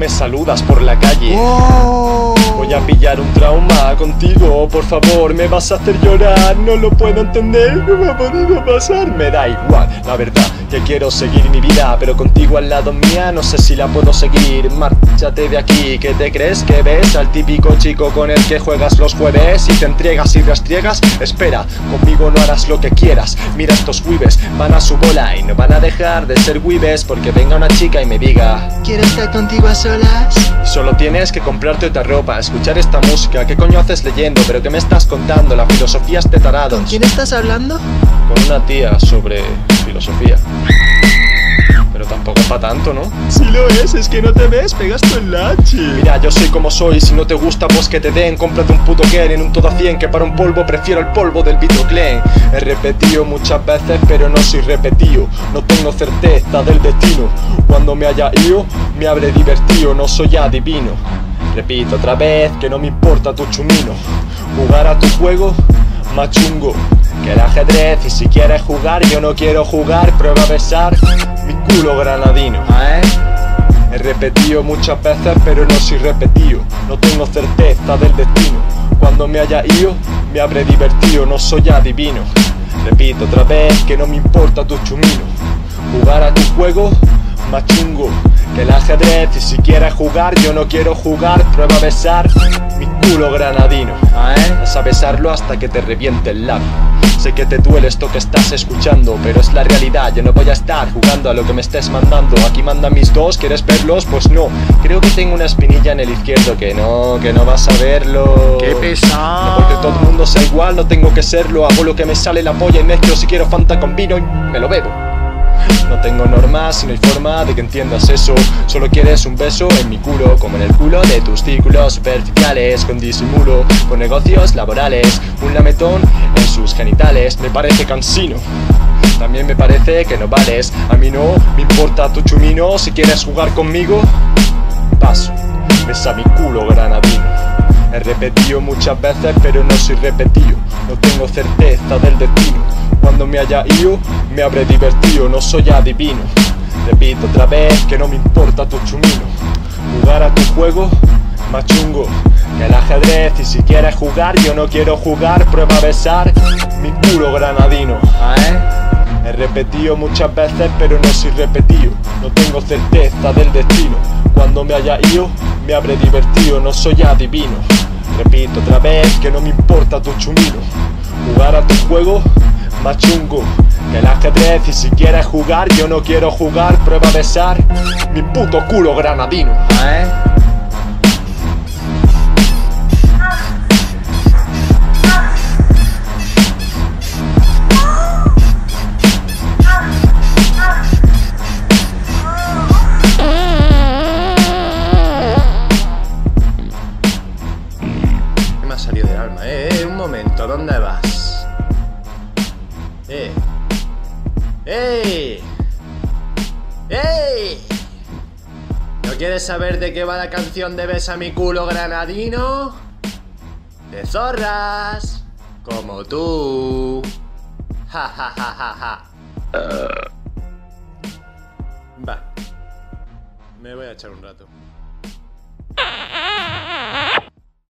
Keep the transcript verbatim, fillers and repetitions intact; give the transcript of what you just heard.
me saludas por la calle. Oh. Voy a pillar un trauma contigo, por favor, me vas a hacer llorar. No lo puedo entender, no me ha podido pasar. Me da igual, la verdad, que quiero seguir mi vida, pero contigo al lado mía no sé si la puedo seguir. Márchate de aquí, ¿qué te crees que ves? Al típico chico con el que juegas los jueves y te entregas y rastriegas. Espera, conmigo no harás lo que quieras. Mira estos wibes, van a su bola y no van a dejar de ser wibes porque venga una chica y me diga: ¿quiero estar contigo a solas? Solo tienes que comprarte otra ropa, escuchar esta música. ¿Qué coño haces leyendo? ¿Pero qué me estás contando? La filosofía es de tarados. ¿Con quién estás hablando? Con una tía sobre filosofía. Pero tampoco es pa' tanto, ¿no? Si lo es, es que no te ves, pegas tu enlache. Mira, yo soy como soy, si no te gusta pues que te den. Cómprate un puto Ken en un todo a cien, que para un polvo prefiero el polvo del Vitroclen. He repetido muchas veces pero no soy repetido. No tengo certeza del destino. Cuando me haya ido, me habré divertido, no soy adivino. Repito otra vez que no me importa tu chumino. Jugar a tu juego, más chungo que el ajedrez. Y si quieres jugar, yo no quiero jugar. Prueba a besar mi culo granadino. ¿Ah, eh? He repetido muchas veces pero no soy repetido. No tengo certeza del destino. Cuando me haya ido, me habré divertido, no soy adivino. Repito otra vez que no me importa tu chumino. Jugar a tu juego, más chungo que el ajedrez. Y si quieres jugar, yo no quiero jugar. Prueba a besar mi culo granadino. ¿Ah, eh? Vas a besarlo hasta que te reviente el labio. Sé que te duele esto que estás escuchando, pero es la realidad, yo no voy a estar jugando a lo que me estés mandando. Aquí mandan mis dos, ¿quieres verlos? Pues no, creo que tengo una espinilla en el izquierdo. Que no, que no vas a verlo. ¡Qué pesado! No, porque todo el mundo sea igual, no tengo que serlo. Hago lo que me sale la polla y mezclo si quiero Fanta con vino y me lo bebo. No tengo normas y no hay forma de que entiendas eso. Solo quieres un beso en mi culo, como en el culo de tus círculos superficiales. Con disimulo, con negocios laborales, un lametón en sus genitales. Me parece cansino, también me parece que no vales. A mí no me importa tu chumino. Si quieres jugar conmigo, paso, besa mi culo granadino. He repetido muchas veces pero no soy repetido. No tengo certeza del destino. Cuando me haya ido, me habré divertido, no soy adivino. Repito otra vez que no me importa tu chumino. Jugar a tu juego, más chungo que el ajedrez. Y si quieres jugar, yo no quiero jugar. Prueba a besar mi culo granadino. ¿Ah, eh? He repetido muchas veces pero no soy repetido. No tengo certeza del destino. Cuando me haya ido, me habré divertido, no soy adivino. Repito otra vez que no me importa tu chumino. Jugar a tu juego, más chungo que el ajedrez. Y si quieres jugar, yo no quiero jugar. Prueba a besar mi puto culo granadino. ¿Ah, eh? ¿Qué me ha salido del alma? Eh, eh, un momento, ¿dónde vas? Eh. ¡Ey! ¡Ey! ¿No quieres saber de qué va la canción de Besa mi culo granadino? De zorras como tú. Ja ja ja ja ja. Va. Me voy a echar un rato.